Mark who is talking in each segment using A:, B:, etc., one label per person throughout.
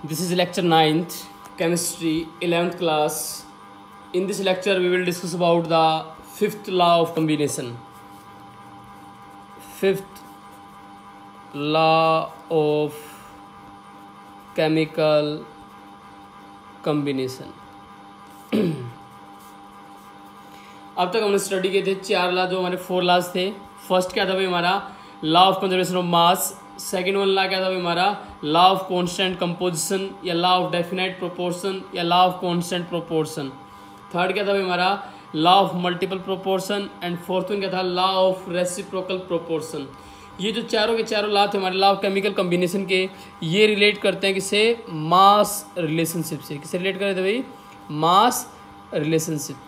A: This is lecture 9th, chemistry, 11th class. In this lecture, we will discuss about the fifth law of combination. Fifth law of chemical combination. अब तक हमने study किए थे चार law, जो हमारे 4 laws थे. फर्स्ट क्या था भाई हमारा law of conservation of mass. Second one law क्या था भाई हमारा लॉ ऑफ कांस्टेंट कंपोजिशन या लॉ ऑफ डेफिनाइट प्रोपोर्शन या law of constant proportion. Third क्या था भाई हमारा law of multiple proportion. And fourth one क्या था लॉ ऑफ रेसिप्रोकल प्रोपोर्शन. ये जो चारों के चारों लॉ थे हमारे लॉ ऑफ केमिकल कम्बिनेशन के, ये रिलेट करते हैं किससे, मास रिलेशनशिप से. किससे रिलेट कर रहे थे भाई, मास रिलेशनशिप.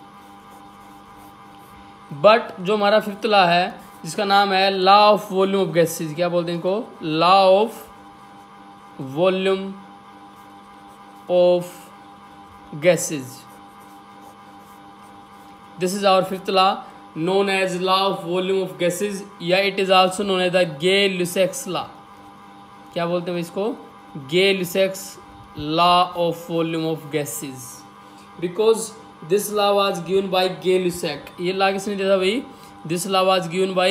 A: बट जो हमारा फिफ्थ लॉ है जिसका नाम है law of volume of gases, क्या बोलते हैं इनको, law of volume of gases. This is our fifth law known as law of volume of gases, या it is also known as the Gay-Lussac's law. क्या बोलते हैं इसको, Gay-Lussac's law of volume of gases, because this law was given by Gay-Lussac. ये law किसने दिया था भाई, this law was given by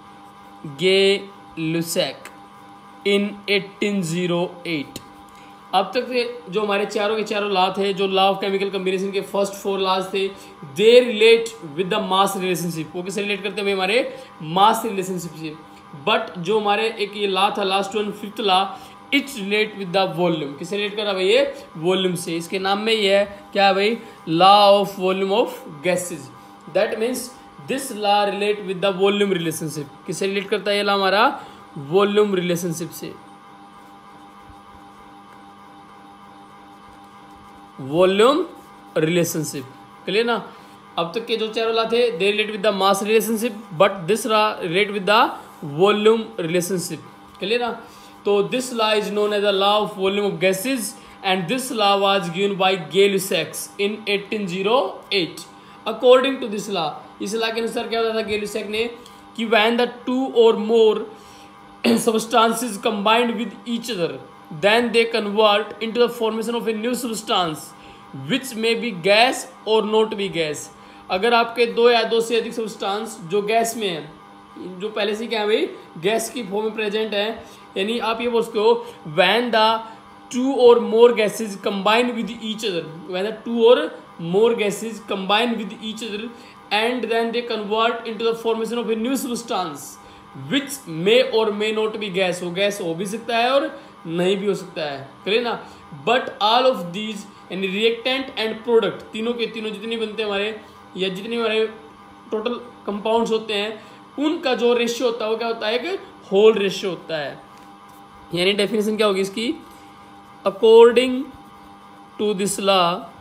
A: Gay-Lussac in 1808. अब तक जो हमारे चारों के चारों लॉ थे, जो लॉ ऑफ केमिकल कम्बिनेशन के फर्स्ट 4 लॉज थे, they relate with the mass relationship. वो किससे रिलेट करते हैं हमारे मास रिलेशनशिप से. बट जो हमारे एक ये लॉ था last one fifth law, it's relate with the volume. किससे रिलेट कर रहा है भाई, ये वॉल्यूम से. इसके नाम में ये है क्या है भाई, law of volume of gases. That means this law relate with the volume relationship. किससे रिलेट करता है ये लॉ हमारा, वॉल्यूम रिलेशनशिप से. वॉल्यूम रिलेशनशिप क्लियर ना. अब तक के जो चारों लॉ थे they relate with the mass relationship, but this law relate with the volume relationship. Clear ना. तो this law is known as the law of volume of gases and this law was given by Gay-Lussac in 1808. According to this law, इस law के अनुसार क्या होता था Gay-Lussac ने कि when the 2 or more substances combined with each other, then they convert into the formation of a new substance which may be gas or not be gas. अगर आपके दो या दो से अधिक सब्सटेंस जो गैस में है, जो पहले से क्या है भाई गैस की फॉर्म में प्रेजेंट है, यानी आप ये बोल सकते हो when the 2 or more gases combine with each other, when the 2 or more gases combine with each other and then they convert into the formation of a new substance which may or may not be gas. वो gas हो भी सकता है और नहीं भी हो सकता है, करें ना. बट ऑल ऑफ दीज यानी रिएक्टेंट एंड प्रोडक्ट, तीनों के तीनों जितने बनते हैं हमारे या जितने हमारे टोटल कंपाउंड्स होते हैं, उनका जो रेशियो होता है वो क्या होता है, एक होल रेशियो होता है. यानी डेफिनेशन क्या होगी इसकी, according to this law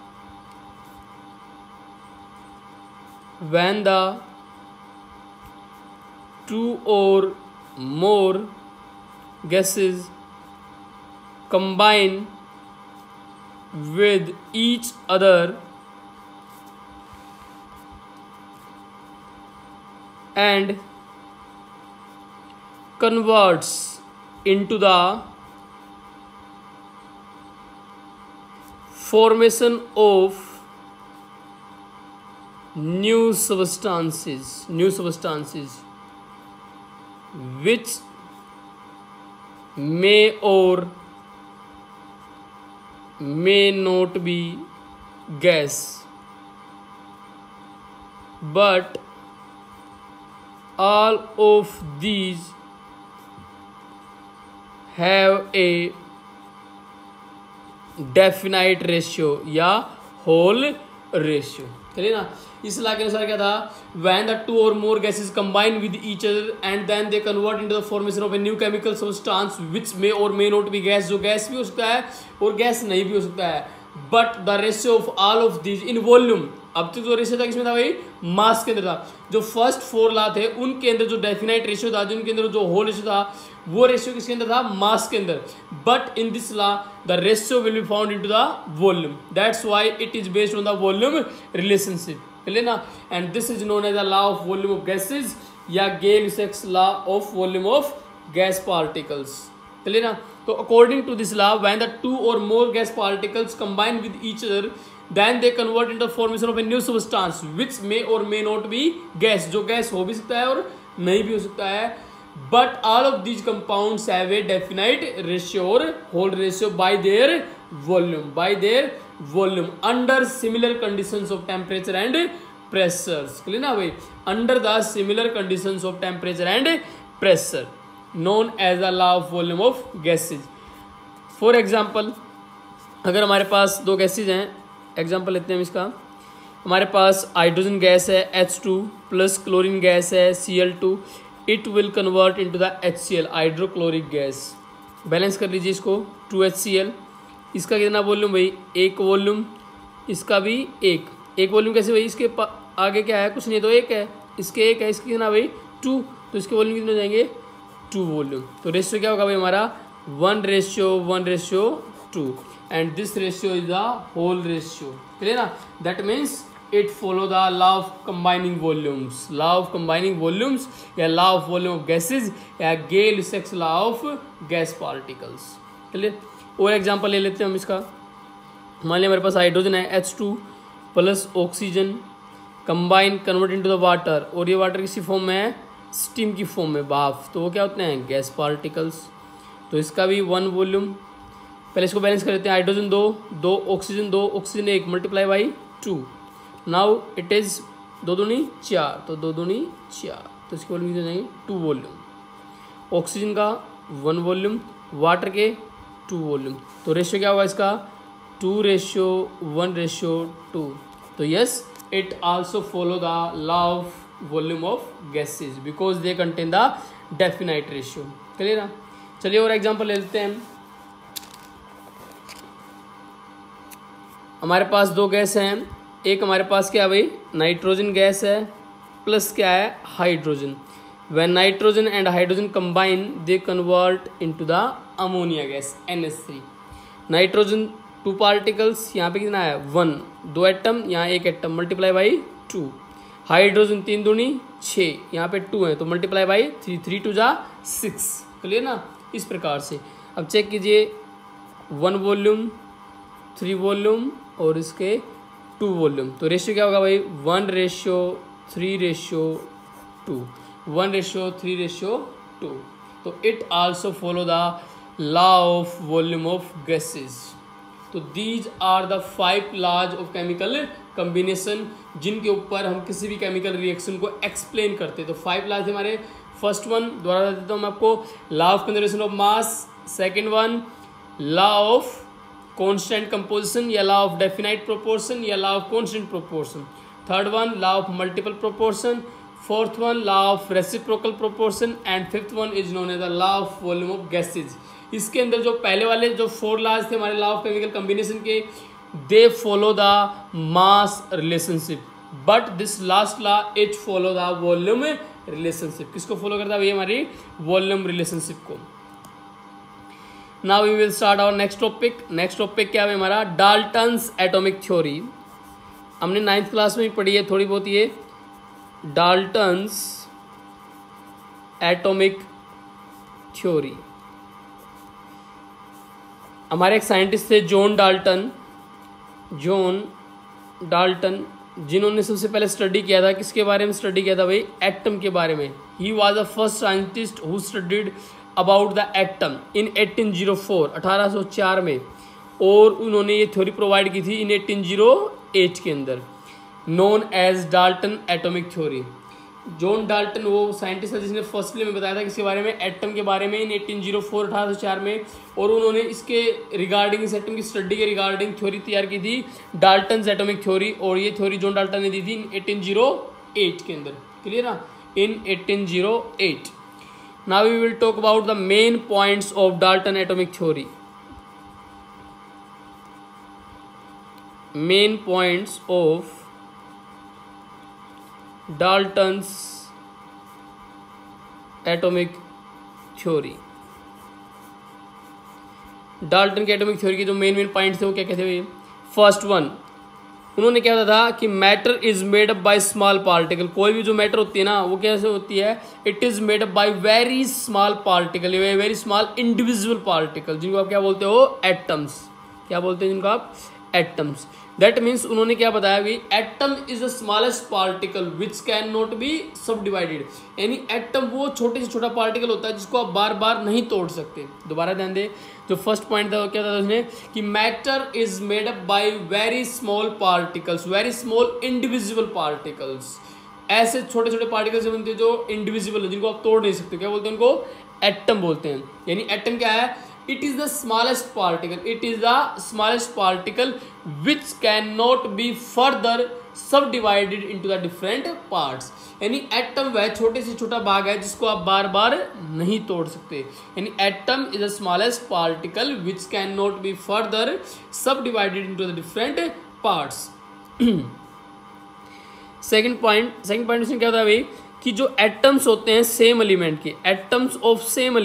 A: when the 2 or more gases combine with each other and converts into the formation of new substances which may or may not be gas, but all of these have a definite ratio या whole ratio. चलिए ना. इस law के अनुसार क्या था, when the 2 or more gases combine with each other and then they convert into the formation of a new chemical substance which may or may not be gas, जो gas भी हो सकता है और गैस नहीं भी हो सकता है, but the ratio of all of these in volume. अब तक जो रेशियो था किसमें था भाई, मास के अंदर था. जो फर्स्ट 4 लॉ थे उनके अंदर जो डेफिनाइट रेशियो था, जिनके अंदर जो होल रेशियो था, वो रेशियो किसके अंदर था, मास के अंदर. But in this law the ratio will be found into the volume. That's why it is based on the volume relationship. Clear ना. And this is known as the law of volume of gases या Gay-Lussac's law of volume of gas particles. चलिए ना। तो according to this law when the two or more gas particles combine with each other then they convert into formation of A new substance which may or may not be gas, जो gas हो भी सकता है और नहीं भी हो सकता है। But all of these compounds have a definite ratio और hold ratio by their volume under similar conditions of temperature and pressures. Clear ना भाई, under the similar conditions of temperature and pressure known as the law of volume of gases. For example, अगर हमारे पास दो gases हैं, example लेते हैं हम इसका। हमारे पास हाइड्रोजन गैस है H2 प्लस क्लोरीन गैस है Cl2, it will convert into the HCl hydrochloric gas. Balance कर लीजिए इसको, 2HCl। इसका कितना वॉल्यूम भाई, एक वॉल्यूम, इसका भी एक वॉल्यूम। कैसे भाई, इसके आगे क्या है, कुछ नहीं तो एक है, इसके एक है, इसके कितना भाई 2, तो इसके वॉल्यूम कितने हो जाएंगे 2 वॉल्यूम। तो रेशियो क्या होगा भाई हमारा 1:1:2 and this ratio is the whole ratio. Clear ना, that means it follow the law of combining volumes, या law of volume of gases, या Gay-Lussac's law of gas particles. Clear. और एग्जांपल ले लेते हैं हम इसका। मान लिया हमारे पास हाइड्रोजन है H2 plus oxygen combine convert into the water, और ये वाटर किसी फॉर्म में है, स्टीम की फॉर्म में, भाप, तो वो क्या होते हैं गैस पार्टिकल्स। तो इसका भी 1 वॉल्यूम। पहले इसको बैलेंस कर लेते हैं, hydrogen 2 oxygen 1 multiply by 2, now it is 2 दूनी 4, तो 2 दूनी 4, तो इसके वॉल्यूम कितने हो जाएंगे 2 वॉल्यूम। ऑक्सीजन का 1 वॉल्यूम, वाटर के 2 वॉल्यूम। तो रेशियो क्या होगा इसका 2:1:2। तो yes, it also follow the law of volume of gases because they contain the definite ratio. Clear ना। चलिए और एग्जांपल ले लेते हैं। हमारे पास दो गैस हैं, एक हमारे पास क्या है भाई नाइट्रोजन गैस है प्लस क्या है hydrogen. When nitrogen and hydrogen combine they convert into the ammonia gas NH3। Nitrogen 2 particles, यहाँ पे कितना है 1, 2 एटम, यहाँ 1 एटम, मल्टीप्लाई बाई 2। हाइड्रोजन 3 दूनी 6, यहाँ पे 2 है तो मल्टीप्लाई बाई 3, 3 2 जा 6। क्लियर ना। इस प्रकार से अब चेक कीजिए 1 वॉल्यूम 3 वॉल्यूम और इसके 2 वॉल्यूम। तो रेशियो क्या होगा भाई 1:3:2, 1:3:2। तो it also follow the law of volume of gases. तो these are the 5 laws of chemical combination जिनके ऊपर हम किसी भी केमिकल रिएक्शन को एक्सप्लेन करते हैं। तो 5 लॉज हमारे, फर्स्ट वन दोबारा देता हूँ मैं आपको, law of conservation of mass, second one law of constant composition या लॉ ऑफ डेफिनाइट प्रोपोर्शन या law of constant proportion, third one law of multiple proportion, fourth one law of reciprocal proportion and fifth one is known as the law of volume of gases. इसके अंदर जो पहले वाले जो 4 laws थे हमारे law of chemical combination के, they follow the mass relationship, but this last law it follow the volume relationship. किसको फॉलो करता है भैया हमारी वॉल्यूम रिलेशनशिप को। Now we will start our next topic. Next topic क्या है हमारा डाल्टन्स एटॉमिक थ्योरी। हमने 9th क्लास में ही पढ़ी है थोड़ी बहुत ये डाल्टन्स एटॉमिक थ्योरी। हमारे एक साइंटिस्ट थे जॉन डाल्टन जिन्होंने सबसे पहले स्टडी किया था, किसके बारे में स्टडी किया था भाई एटम के बारे में। He was the first scientist who studied about the atom in 1804 1804 में, और उन्होंने ये थ्योरी प्रोवाइड की थी इन 1808 के अंदर, known as Dalton atomic theory. John Dalton वो साइंटिस्ट है जिसने फर्स्टली में बताया था किसके बारे में एटम के बारे में इन 1804 1804 में, और उन्होंने इसके रिगार्डिंग इस एटम की स्टडी के रिगार्डिंग थ्योरी तैयार की थी डाल्टन्स एटॉमिक थ्योरी, और ये थ्योरी जॉन डाल्टन ने दी थी इन 1808 के अंदर। क्लियर ना, in 1808। Now we will talk about the main points of Dalton atomic theory. Main points of Dalton's atomic theory. Dalton के एटॉमिक थ्योरी के जो मेन पॉइंट्स थे वो क्या कहते हैं? फर्स्ट वन उन्होंने क्या बताया था कि matter is made up by small particle, कोई भी जो मैटर होती है ना वो कैसे होती है, it is made up by very small particle, very small individual particle, जिनको आप क्या बोलते हो, एटम्स। क्या बोलते हैं जिनको आप, एटम्स। दैट मीन्स उन्होंने क्या बताया कि atom is the smallest particle which can not be subdivided, यानी एटम वो छोटे से छोटा पार्टिकल होता है जिसको आप बार बार नहीं तोड़ सकते। दोबारा ध्यान दे, जो फर्स्ट पॉइंट था क्या था उसने, कि matter is made up by very small particles, very small individual particles, ऐसे छोटे छोटे पार्टिकल्स से बनते हैं जो इंडिविजुअल है, जिनको आप तोड़ नहीं सकते, क्या बोलते हैं उनको, एटम बोलते हैं। यानी एटम क्या है, it is the smallest particle, it is the smallest particle which cannot be further subdivided into the different parts, यानी एटम वह छोटे से छोटा भाग है जिसको आप बार बार नहीं तोड़ सकते, यानी atom is the smallest particle which can not be further subdivided into the different parts. Second point उसने क्या बताया भाई, कि जो एटम्स होते हैं सेम एलिमेंट के, एटम्स ऑफ सेम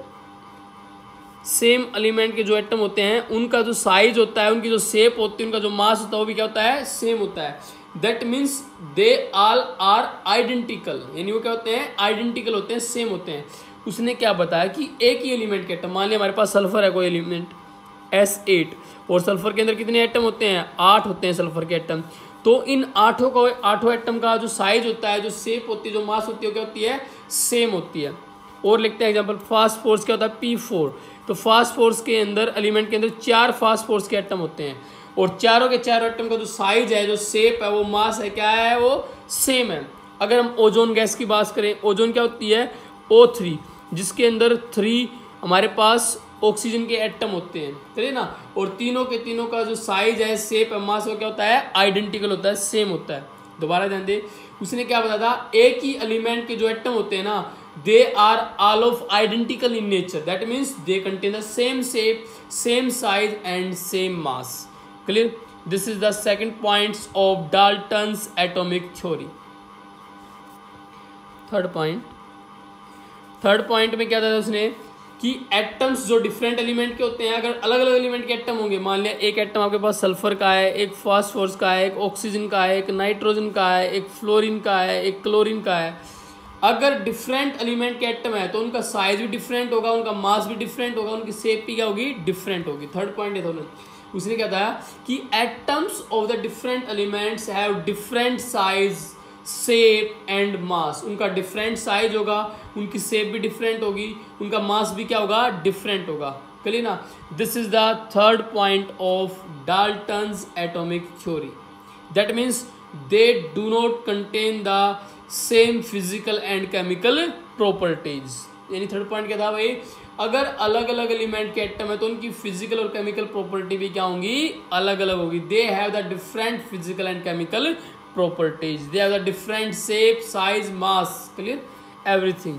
A: एलिमेंट के जो एटम होते हैं उनका जो साइज होता है, उनकी जो शेप होती है, उनका जो मास होता है वो भी क्या होता है, सेम होता है। That means they all are identical, यानी वो क्या होते हैं, आइडेंटिकल होते हैं, सेम होते हैं। उसने क्या बताया कि एक ही एलिमेंट के एटम, मान लिया हमारे पास सल्फर है कोई एलिमेंट S8, और सल्फर के अंदर कितने एटम होते हैं, 8 होते हैं सल्फर के एटम। तो इन आठों एटम का जो साइज होता है, जो शेप होती है, जो मास होती है, क्या होती है, सेम होती है। और लिखते हैं एग्जाम्पल, फास्फोर्स क्या होता है, P4। तो फास्फोर्स के अंदर, एलिमेंट के अंदर 4 फास्फोर्स के एटम होते हैं, और चारों के चारों एटम का जो साइज है, जो शेप है, वो मास है, क्या है, वो सेम है। अगर हम ओजोन गैस की बात करें, ओजोन क्या होती है, O3, जिसके अंदर 3 हमारे पास ऑक्सीजन के एटम होते हैं, चलिए ना, और तीनों के तीनों का जो साइज है, शेप है, मास, वो क्या होता है, आइडेंटिकल होता है, सेम होता है। दोबारा ध्यान दे, उसने क्या बताया था, एक ही एलिमेंट के जो एटम होते हैं ना, they are all of identical in nature, that means they contain the same shape, same size and same mass. Clear? This is the second points of Dalton's atomic theory. Third point में क्या था उसने, कि atoms जो different element के होते हैं, अगर अलग अलग एलिमेंट के एटम होंगे, मान लिया एक एटम आपके पास सल्फर का है, एक फास्फोरस का है, एक ऑक्सीजन का है, एक नाइट्रोजन का है, एक फ्लोरीन का है, एक क्लोरीन का है। अगर डिफरेंट एलिमेंट के एटम है तो उनका साइज भी डिफरेंट होगा, उनका मास भी डिफरेंट होगा, उनकी शेप भी क्या होगी, डिफरेंट होगी। थर्ड पॉइंट है उसने क्या बताया, कि atoms of the different elements have different size, shape and mass, उनका डिफरेंट साइज होगा, उनकी शेप भी डिफरेंट होगी, उनका मास भी क्या होगा, डिफरेंट होगा। क्लियर ना? This is the third point of Dalton's atomic theory. That means they do not contain the same physical and chemical properties. यानी थर्ड पॉइंट क्या था भाई, अगर अलग अलग एलिमेंट के एटम है तो उनकी फिजिकल और केमिकल प्रॉपर्टी भी क्या होंगी, अलग अलग होगी। They have the different physical and chemical properties, they have the different shape, size, mass, clear, everything.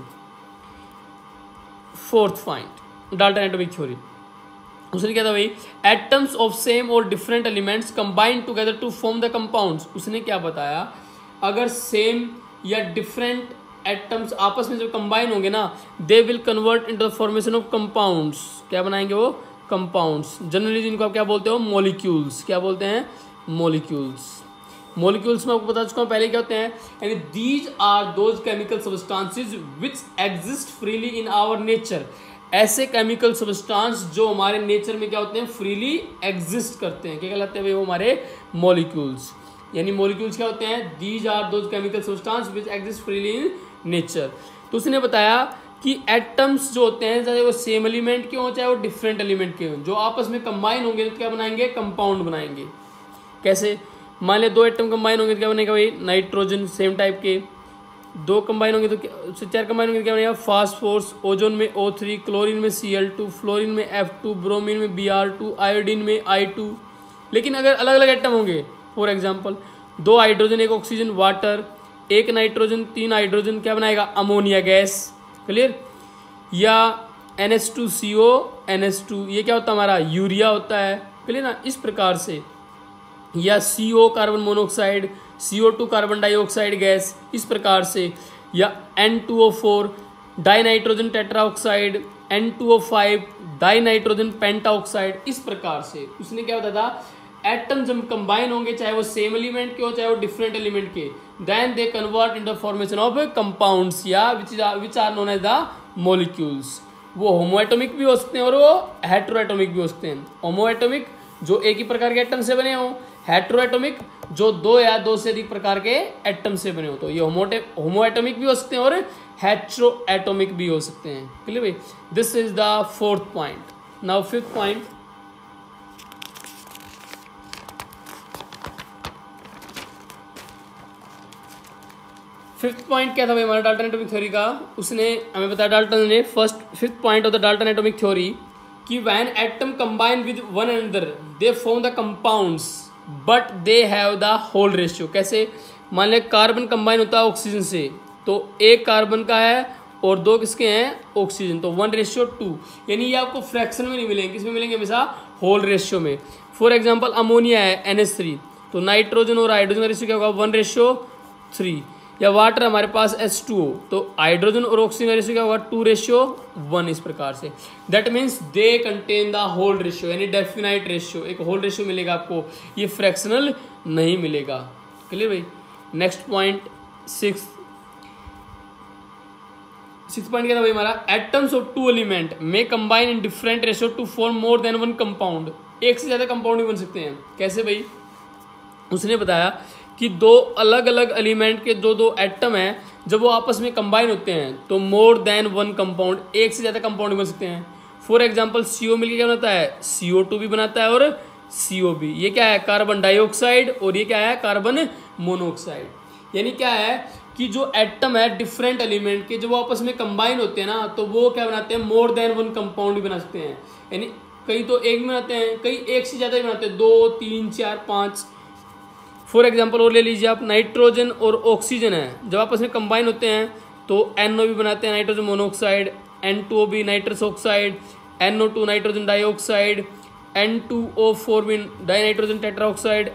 A: Fourth point, Dalton atomic theory. उसने क्या था भाई, एटम्स ऑफ सेम और different elements combine together to form the compounds. उसने क्या बताया, अगर same या डिफरेंट एटम्स आपस में जब कंबाइन होंगे ना, they will convert into the formation of compounds. क्या बनाएंगे वो, कंपाउंड्स। जनरली जिनको आप क्या बोलते हो, मॉलिक्यूल्स। क्या बोलते हैं, मॉलिक्यूल्स। मॉलिक्यूल्स में आपको बता चुका हूँ पहले क्या होते हैं, यानी these are those chemical substances which exist freely in our nature. ऐसे केमिकल सब्सटेंस जो हमारे नेचर में क्या होते हैं, फ्रीली एग्जिस्ट करते हैं, क्या कहलाते हैं भाई, वो हमारे मॉलिक्यूल्स। यानी मॉलिक्यूल्स क्या होते हैं, these are those chemical substance which exist freely in nature. तो उसने बताया कि एटम्स जो होते हैं, चाहे वो सेम एलिमेंट के हों चाहे वो डिफरेंट एलिमेंट के हों, जो आपस में कंबाइन होंगे तो क्या बनाएंगे, कंपाउंड बनाएंगे। कैसे, मान लिया 2 एटम कंबाइन होंगे तो क्या बनेगा भाई, नाइट्रोजन, सेम टाइप के। 2 कंबाइन होंगे तो उससे 4 कंबाइन होंगे तो क्या बनेगा, फास्फोरस। ओजोन में O3, क्लोरीन में Cl2, फ्लोरीन में F2, ब्रोमीन में Br2, आयोडीन में I2। लेकिन अगर अलग अलग एटम होंगे, for example 2 hydrogen, 1 oxygen, water, 1 nitrogen, 3 hydrogen, क्या बनाएगा, अमोनिया गैस। क्लियर? या NH2CO, NH2, ये क्या होता है हमारा, यूरिया होता है। क्लियर ना? इस प्रकार से, या CO carbon monoxide, CO2 carbon dioxide gas, इस प्रकार से, या N2O4 di nitrogen tetraoxide, N2O5 di nitrogen pentaoxide, इस प्रकार से। उसने क्या बताया था, एटम जब कंबाइन होंगे, चाहे वो सेम एलिमेंट के हो चाहे वो डिफरेंट एलिमेंट के, then they convert in the formation of compounds या which are known as the molecules. वो होमोएटॉमिक भी हो सकते हैं और वो हेटेरोएटॉमिक भी हो सकते हैं। होमोएटॉमिक जो एक ही प्रकार के एटम से बने हो, हेटेरोएटॉमिक जो दो या दो से अधिक प्रकार के एटम से बने हो। तो ये होमोएटॉमिक भी हो सकते हैं और हेटेरोएटॉमिक भी हो सकते हैं। क्लियर भाई? This is the fourth point. Now fifth point, fifth point क्या था भाई हमारा डाल्टन एटॉमिक थ्योरी का? उसने हमें बताया, डाल्टन ने, fifth point of the Dalton atomic theory कि when atom combine with one another they form the compounds but they have the whole ratio. कैसे? मान लिया कार्बन कंबाइन होता है ऑक्सीजन से, तो एक कार्बन का है और दो किसके हैं? ऑक्सीजन, तो 1:2। यानी ये आपको फ्रैक्शन में नहीं मिलेंगे, किसमें मिलेंगे? हमेशा होल रेशियो में। फॉर एग्जाम्पल अमोनिया है NH3, तो नाइट्रोजन और हाइड्रोजन का रेशियो क्या होगा? 1:3। या वाटर हमारे पास H2O, तो हाइड्रोजन और ऑक्सीजन का रेशियो क्या होगा? 2:1। इस प्रकार से that means they contain the whole ratio, यानी डेफिनाइट रेशियो, एक होल रेशियो मिलेगा आपको, ये फ्रैक्शनल नहीं मिलेगा। क्लियर भाई? नेक्स्ट पॉइंट, सिक्स पॉइंट क्या था भाई हमारा? Atoms of two element may combine in different ratio to form more than one compound. एक से ज्यादा कंपाउंड भी बन सकते हैं। कैसे भाई? उसने बताया कि दो अलग अलग एलिमेंट के जो दो एटम हैं, जब वो आपस में कंबाइन होते हैं तो मोर देन वन कंपाउंड, एक से ज्यादा कंपाउंड बन सकते हैं। फॉर एग्जांपल CO मिलकर क्या बनाता है? CO2 भी बनाता है और CO भी। ये क्या है? कार्बन डाइऑक्साइड, और ये क्या है? Carbon monoxide. यानी क्या है कि जो एटम है डिफरेंट एलिमेंट के, जब वो आपस में कंबाइन होते हैं ना, तो वो क्या बनाते हैं? मोर देन वन कंपाउंड भी बना सकते हैं। यानी कई तो एक भी बनाते हैं, कई एक से ज्यादा भी बनाते हैं, 2, 3, 4, 5। फॉर एग्जाम्पल और ले लीजिए आप, नाइट्रोजन और ऑक्सीजन है, जब आपस में कंबाइन होते हैं तो NO भी बनाते हैं, नाइट्रोजन मोनोऑक्साइड, N2O भी nitrous oxide, NO2 nitrogen dioxide, N2O4 भी डाइनाइट्रोजन टेट्राऑक्साइड,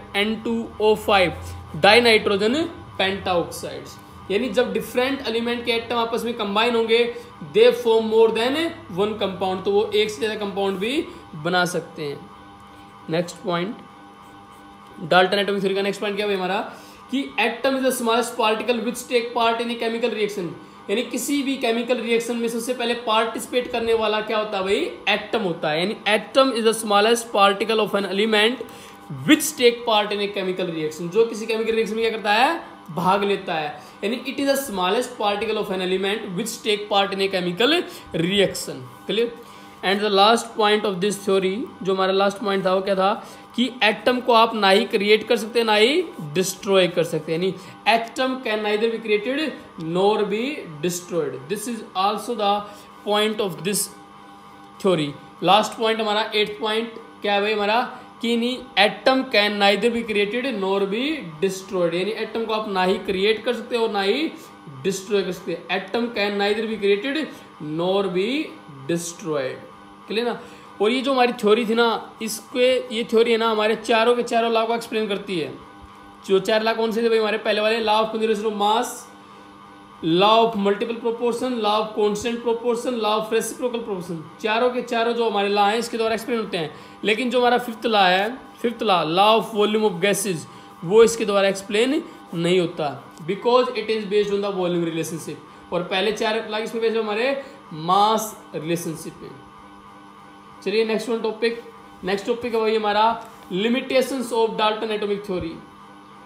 A: N2O5 डाइनाइट्रोजन पेंटाऑक्साइड्स। यानी जब डिफरेंट एलिमेंट के एटम आपस में कंबाइन होंगे, they form more than one compound, तो वो एक से ज्यादा कंपाउंड भी बना सकते हैं। Next point, Dalton atomic theory का नेक्स्ट पॉइंट क्या है हमारा? कि atom is the smallest particle which take part in a chemical reaction. यानी किसी भी केमिकल रिएक्शन में सबसे पहले पार्टिसिपेट करने वाला क्या होता है भाई? एटम होता है। यानी atom is the smallest particle of an element which take part in a chemical reaction. जो किसी केमिकल रिएक्शन में क्या करता है? भाग लेता है। यानी it is the smallest particle of an element which take part in a chemical reaction. Clear? And the last point of this theory, जो हमारा लास्ट पॉइंट था वो क्या था? कि एटम को आप ना ही क्रिएट कर सकते हैं ना ही डिस्ट्रॉय कर सकते हैं। यानी atom can neither be created nor be destroyed. This is also the point of this theory. Last point हमारा 8th पॉइंट क्या है भाई हमारा? कि नहीं, atom can neither be created nor be destroyed. यानी एटम को आप ना ही क्रिएट कर सकते और ना ही डिस्ट्रॉय कर सकते। Atom can neither be created nor be destroyed. Clear ना? और ये जो हमारी थ्योरी थी ना, इसके ये थ्योरी है ना हमारे चारों के चारों लॉ को एक्सप्लेन करती है। जो 4 लॉ कौन से थे भाई हमारे? पहले वाले law of conservation of mass, law of multiple proportion, law of constant proportion, law of reciprocal proportion. चारों के चारों जो हमारे लॉ हैं इसके द्वारा एक्सप्लेन होते हैं। लेकिन जो हमारा फिफ्थ लॉ है, fifth law of volume of gases, वो इसके द्वारा एक्सप्लेन नहीं होता, because it is based on the volume relationship. और पहले 4 लॉ किस पे बेस्ड है? हमारे मास रिलेशनशिप में। चलिए नेक्स्ट टॉपिक है वही हमारा limitations of Dalton atomic theory.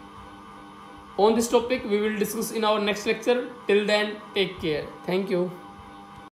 A: On this topic we will discuss in our next lecture. Till then, take care. Thank you.